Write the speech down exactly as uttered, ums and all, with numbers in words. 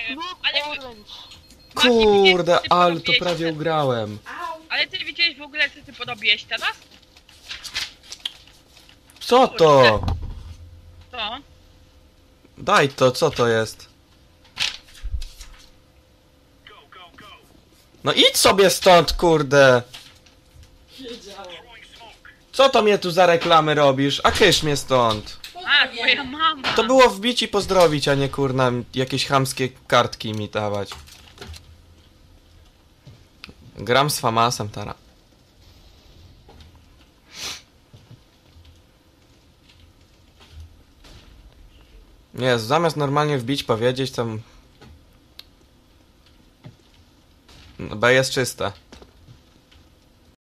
Look Ale, orange. Maciek, Kurde, ty ale to porobiłeś prawie ten- ugrałem. ale ty widziałeś w ogóle, co ty porobiłeś teraz? Co to? To? Daj to, co to jest? No idź sobie stąd, kurde! Wiedziałam. Co to mnie tu za reklamy robisz? A kysz mnie stąd! A, twoja mama. To było wbić i pozdrowić, a nie kurna jakieś chamskie kartki mi dawać. Gram z Famasem teraz. Nie, zamiast normalnie wbić, powiedzieć tam... B jest czyste.